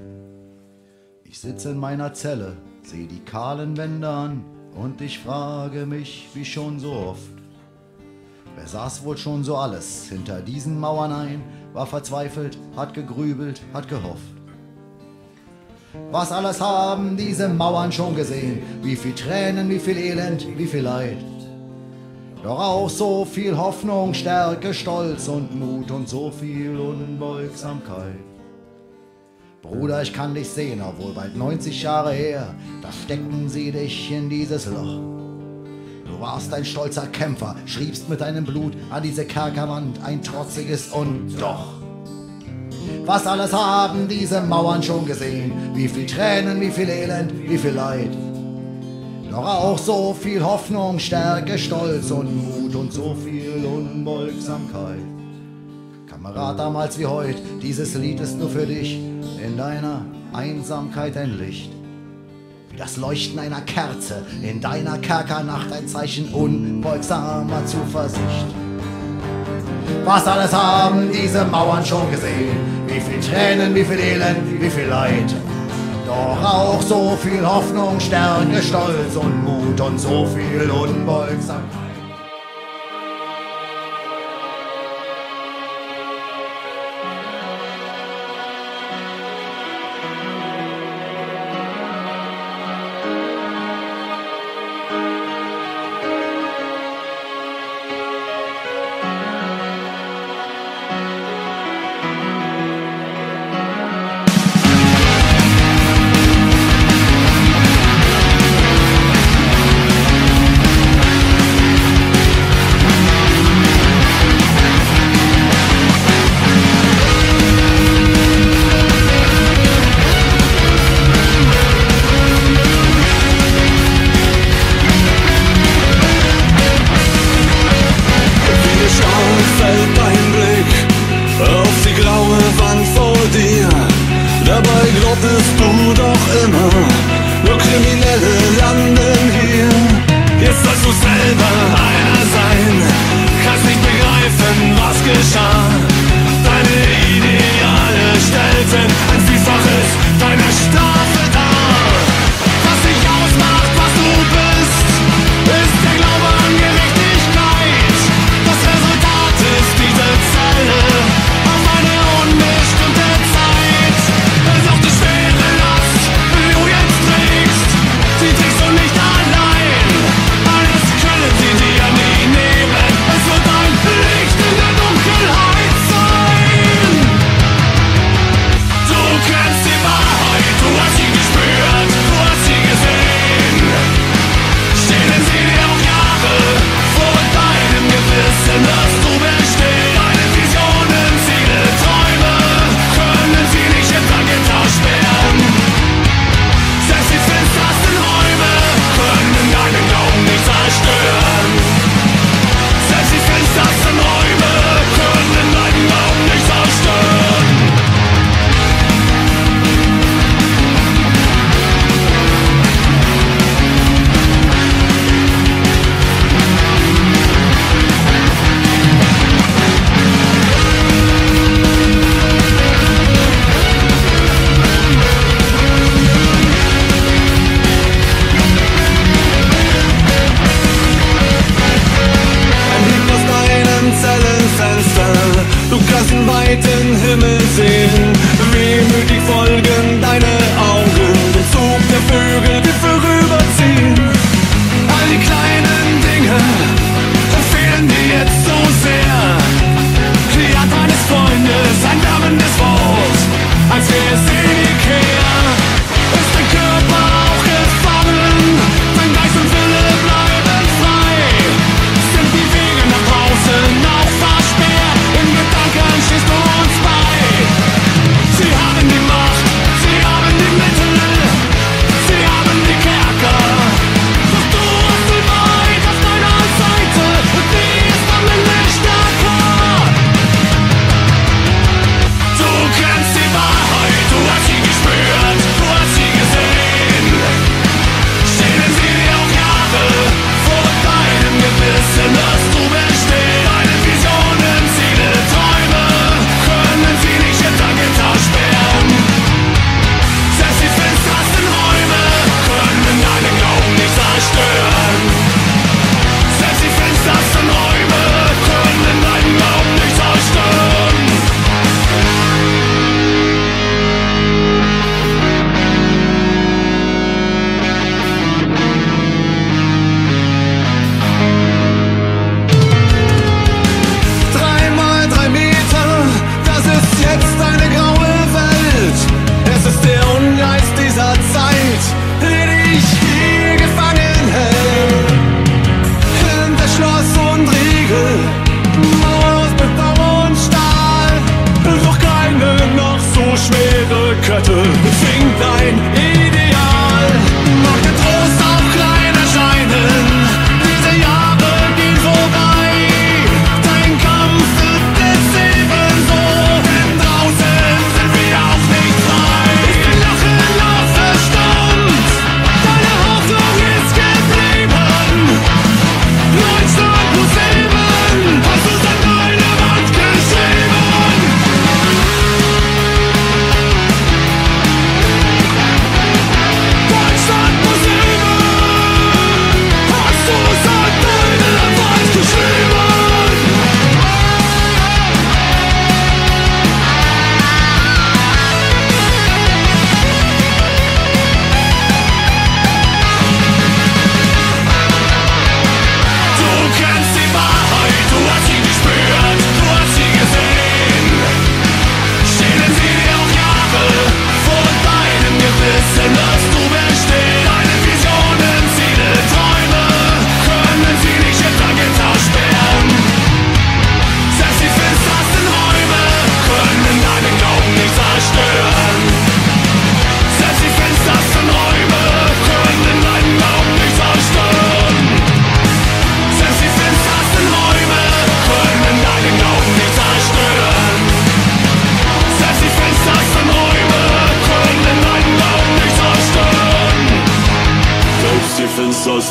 Ich sitze in meiner Zelle, seh die kahlen Wände an und ich frage mich, wie schon so oft: Wer saß wohl schon so alles hinter diesen Mauern ein, war verzweifelt, hat gegrübelt, hat gehofft. Was alles haben diese Mauern schon gesehen, wie viel Tränen, wie viel Elend, wie viel Leid. Doch auch so viel Hoffnung, Stärke, Stolz und Mut und so viel Unbeugsamkeit. Bruder, ich kann dich sehen, obwohl bald 90 Jahre her, da steckten sie dich in dieses Loch. Du warst ein stolzer Kämpfer, schriebst mit deinem Blut an diese Kerkerwand ein trotziges und doch. Was alles haben diese Mauern schon gesehen, wie viel Tränen, wie viel Elend, wie viel Leid. Doch auch so viel Hoffnung, Stärke, Stolz und Mut und so viel Unbeugsamkeit. Kamerad, damals wie heute, dieses Lied ist nur für dich, in deiner Einsamkeit ein Licht. Wie das Leuchten einer Kerze in deiner Kerkernacht, ein Zeichen unbeugsamer Zuversicht. Was alles haben diese Mauern schon gesehen, wie viel Tränen, wie viel Elend, wie viel Leid. Doch auch so viel Hoffnung, Stärke, Stolz und Mut und so viel Unbeugsamkeit. Dabei glaubtest du doch immer, nur Kriminelle landen hier. Jetzt sollst du selber einer sein, kannst nicht begreifen, was geschah. Deine Ideale stellten ein Vielfaches deiner Strafe dar. Was dich ausmacht, was du bist, ist der Glaube an Gerechtigkeit. Das Resultat ist diese Zelle auf eine unbestimmte Zeit. Doch die schwere Last, die du jetzt trägst, sie trägst du nicht allein. Alles können sie dir nie nehmen, es wird ein Licht in der Dunkelheit sein.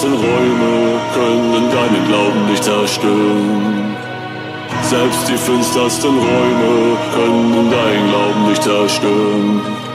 finstersten Räume können deinen Glauben nicht zerstören. Selbst die finstersten Räume können deinen Glauben nicht zerstören.